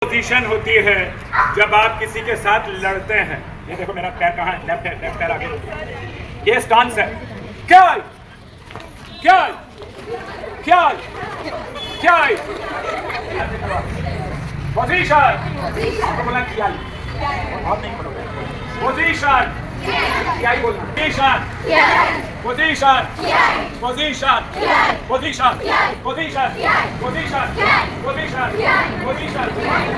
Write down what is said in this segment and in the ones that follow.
Position होती है जब आप किसी के साथ लड़ते हैं। ये देखो मेरा पैर कहाँ है, लेफ्ट है, लेफ्ट पैर आगे। ये स्टांस है। क्या क्या क्या क्या पोजीशन, बोला क्या बहुत नहीं बोलोगे। पोजीशन क्या ही बोलना। Position position position position position position position position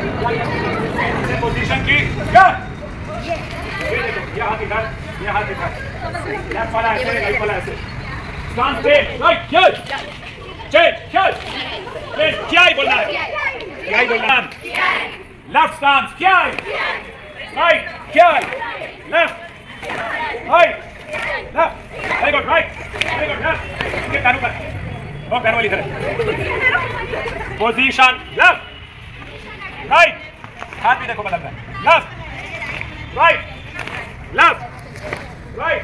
position की क्या? ये देखो, ये हाथ इधर, ये हाथ इधर, लेफ्ट वाला ऐसे, राइट वाला ऐसे। स्टांस पे, राइट, क्या? चेक, क्या? क्या ही बोलना है? क्या ही बोलना है? लेफ्ट स्टांस, क्या? राइट, क्या? Left, right, left, very good, right, very good, left. इनके पैरों पर, वो पैरों वाली तरफ। पोजीशन, लेफ्ट, राइट, हाथ भी देखो बदल रहा है। लेफ्ट, राइट, लेफ्ट, राइट,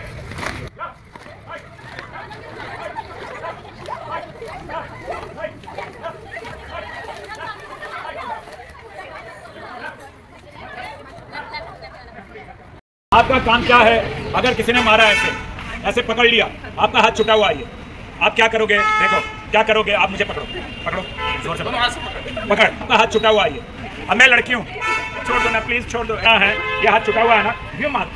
आपका काम क्या है? अगर किसी ने मारा ऐसे ऐसे पकड़ लिया, आपका हाथ छुटा हुआ है, आप क्या करोगे? देखो क्या करोगे आप? मुझे पकड़ो, पकड़ो जोर से पकड़ो, आपका हाथ छुटा हुआ है। अब मैं लड़की हूँ, छोड़ दो ना प्लीज, छोड़ दो। क्या है ये हाथ छुटा हुआ है ना, ये मार।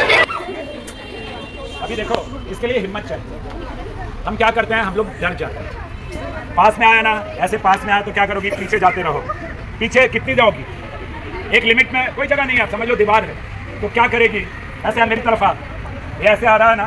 अभी देखो इसके लिए हिम्मत चाहिए। हम क्या करते हैं, हम लोग डर जाते हैं। पास में आया ना, ऐसे पास में आया तो क्या करोगी? पीछे जाते रहो। पीछे कितनी जाओगी? एक लिमिट में, कोई जगह नहीं है, समझ लो दीवार है, तो क्या करेगी? ऐसे मेरी तरफ आ, ये ऐसे आ रहा है ना।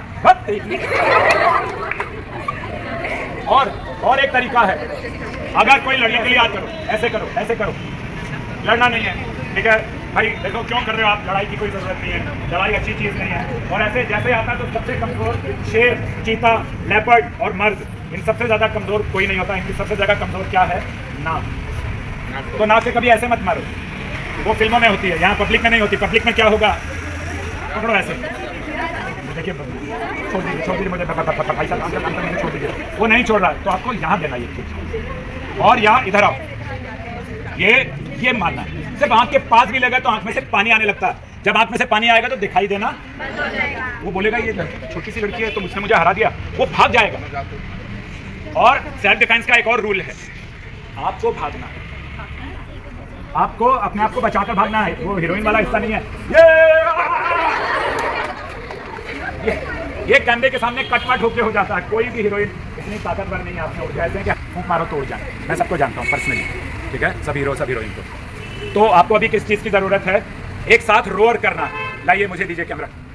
और एक तरीका है, अगर कोई लड़ने के लिए याद करो, ऐसे करो, ऐसे करो। लड़ना नहीं है, ठीक है भाई? देखो क्यों कर रहे हो आप? लड़ाई की कोई जरूरत नहीं है, लड़ाई अच्छी चीज नहीं है। और ऐसे जैसे आता है तो सबसे कमजोर शेर, चीता, लेपर्ड और मर्द, इन सबसे ज्यादा कमजोर कोई नहीं होता। इनकी सबसे ज्यादा कमजोर क्या है? नाक। तो नाक से कभी ऐसे मत मारो, वो फिल्मों में होती है, यहाँ पब्लिक में नहीं होती। पब्लिक में क्या होगा? पकड़ो ऐसे, देखिए छोड़ दीजिए मुझे, भाई साहब काम करने छोड़ दीजिए। वो नहीं छोड़ रहा है तो आपको यहाँ देना ये चीज, और यहाँ इधर आओ, ये मारना है। सिर्फ आँख के पास भी लगा तो आँख में से पानी आने लगता है। जब आँख में से पानी आएगा तो दिखाई देना, वो बोलेगा ये छोटी सी लड़की है तो उसने मुझे हरा दिया, वो भाग जाएगा। और सेल्फ डिफेंस का एक और रूल है, आपको भागना है, आपको अपने आप को बचाकर भागना है। वो हीरोइन वाला हिस्सा नहीं है। ये कैमरे के सामने कटपट होके हो जाता है। कोई भी हीरोइन इतनी ताकतवर नहीं है, आपने उठ कहते हैं कि फूंक मारो तो उड़ जाए। मैं सबको जानता हूँ पर्सनली, ठीक है, सब हीरो सब हीरोइन को। तो आपको अभी किस चीज़ की ज़रूरत है? एक साथ रोर करना। लाइए मुझे दीजिए कैमरा।